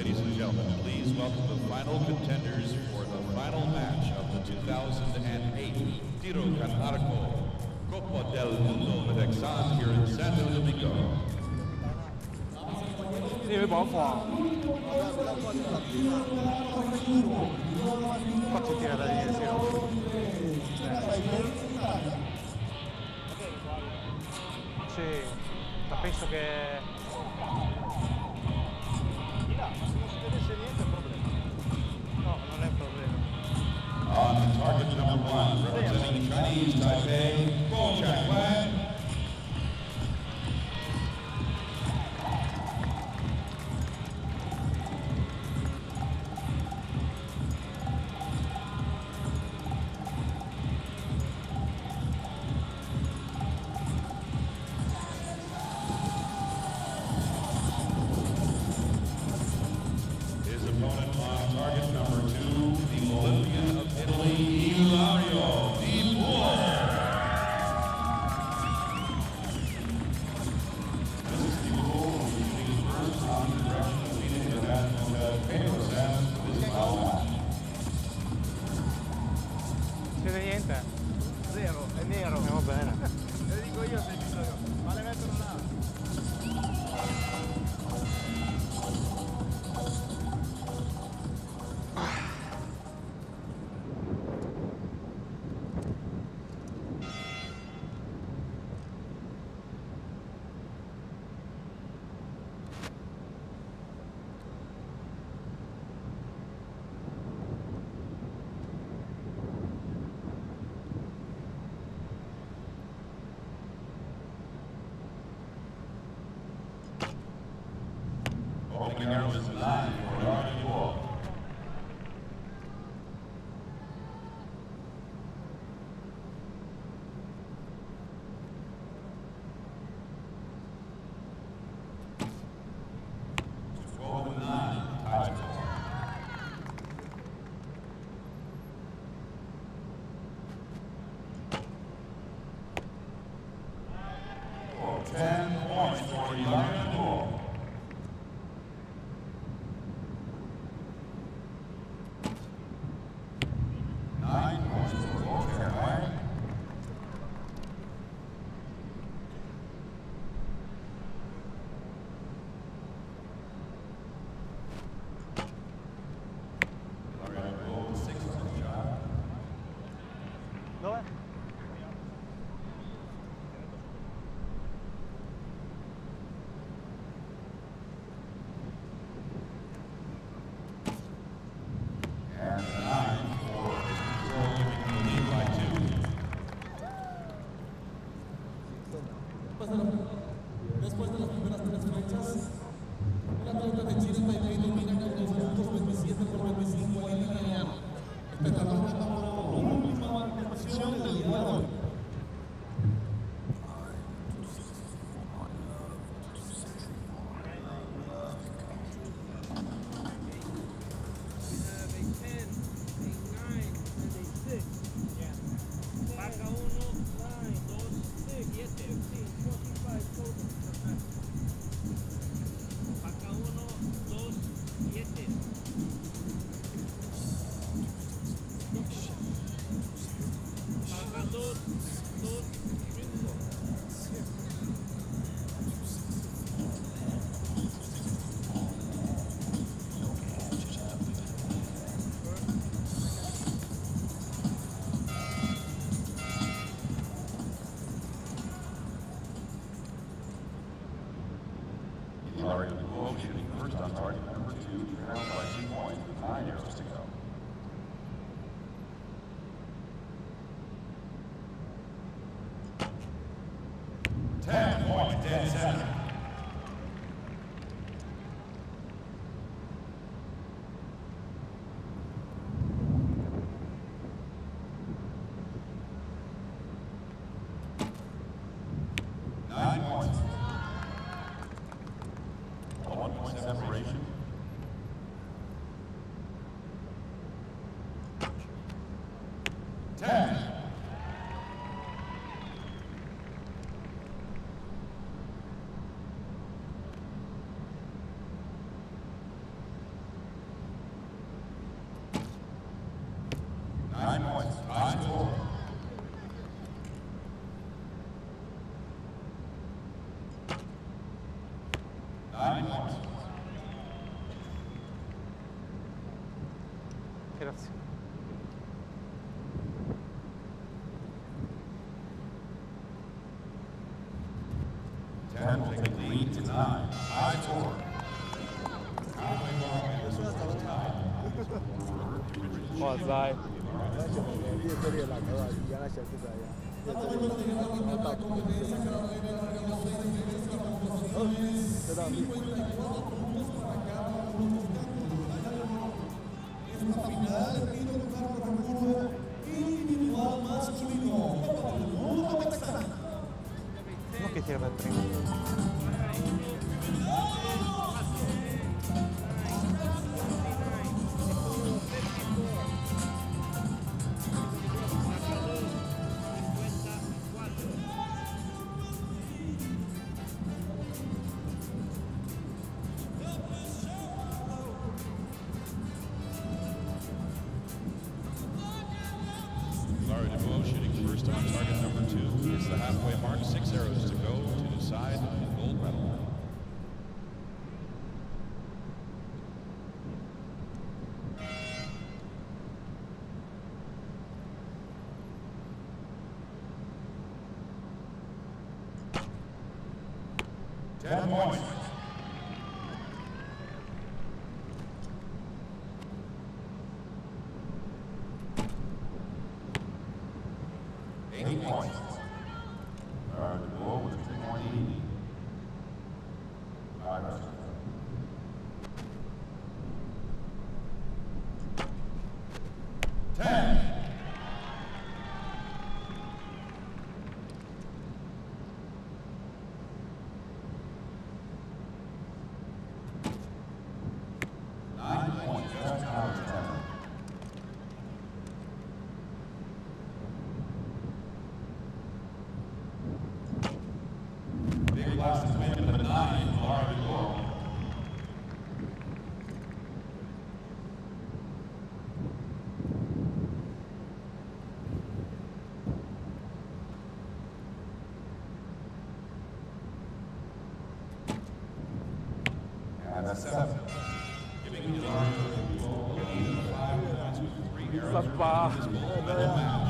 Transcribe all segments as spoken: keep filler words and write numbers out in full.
ladies and gentlemen, please welcome the final contenders for the final match of the two thousand eight Tiro con Arco Copa del Mundo Medexan here in Santo Domingo. 呢位磅房，faccio tirare da lì, sì, ma penso che... No, non è un problema. On target number one, representing Chinese Taipei, Kuo Cheng-Wei. Opening arrow is nine for Archery World. twelve and nine, tied score. ten points for Archery World. Nine points for Kuo Cheng-Wei. Six on the shot. Dove? And nine for Recurve, giving the lead by two. Después de las primeras tres fechas, el atleta de Chile Taipei domina con dos puntos veintisiete por veinticinco al italiano. Espectacular por última participación del día de hoy. Larry Kuo shooting first on target number two, trailed by two points with nine arrows to go. Ten points, dead center. Nine points. A one point separation. Ten. points. Grazie. ten take the lead to nine. High score. Halfway mark, this was tied. 哇塞！ 越这里老头啊，原来小兔子一样，越这里老大，知道你。 Esta final tiene lugar por concurso individual masculino. Copa del Mundo Texana. Non che tira per primo. Shooting first on target number two. It's the halfway mark. Six arrows to go to decide the gold medal. Ten points. Eight points. All right, the goal was twenty. Five rest. Ten. Nine points, just out of ten. Last is win number nine, Laura Recurve. And that's seven. Giving Laura Recurve a lead of five points with three arrows remaining in this gold medal match.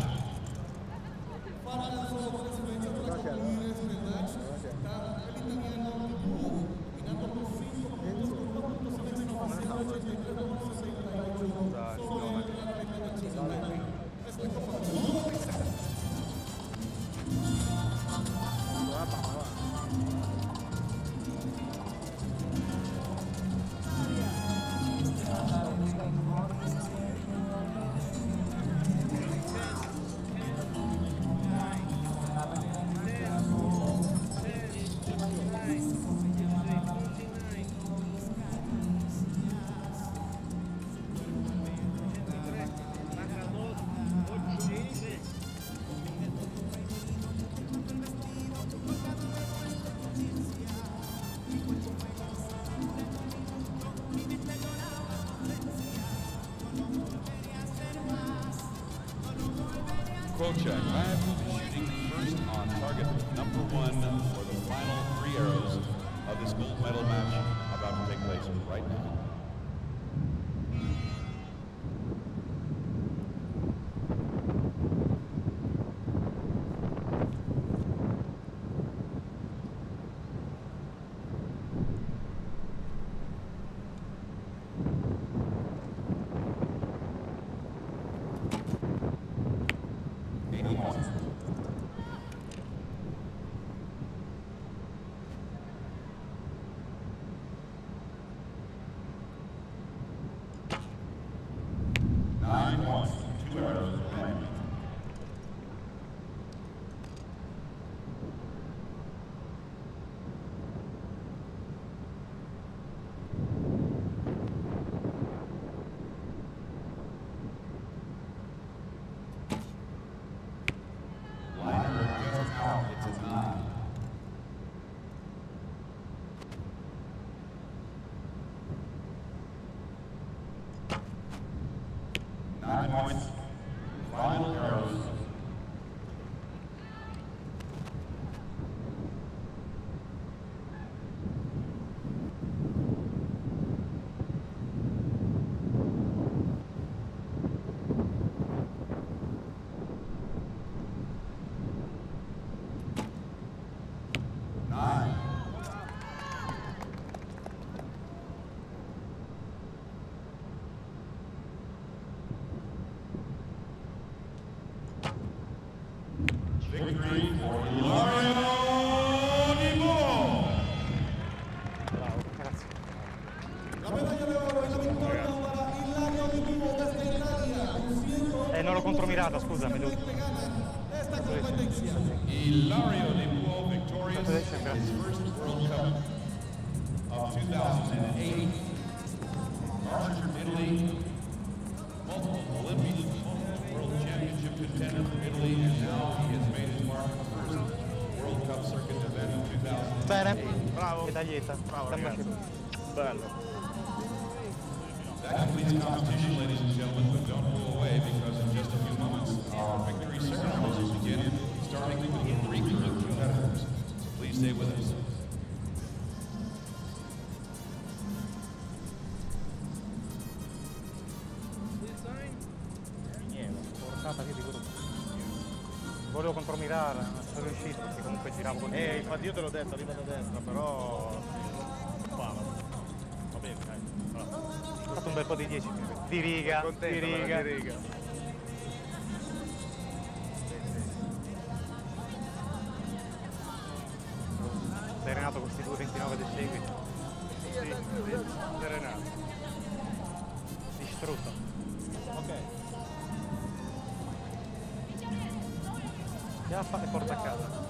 Kuo Cheng-Wei will be shooting first on target number one for the final three arrows of this gold medal match about to take place right now. eighty points. contromirata, scusami lui. Ilario de Kuo victorious in his first World Cup of two thousand eight. Archer from Italy, multiple Olympic, multiple World Championship contender from Italy, and now he has made his mark in the first World Cup circuit event of two thousand eight. Bene, bravo. Medaglietta. Bravo ragazzi. Bello. That completes competition, ladies and gentlemen, but don't go away because in just a few moments our victory ceremonies will begin, starting with the recurve competitors. So please stay with us. Portata via di gruppo. Volevo contromirare, non sono riuscito perché comunque giravo con Eh, infatti io te l'ho detto, arriva da destra, però... Va bene, dai. Ho fatto un bel po' di dieci di riga, Contento, di riga. di riga. Serenato questi due ventinove del seguito. Sì, sì, serenato. Distrutto. Ok. Chiappa e porta a casa.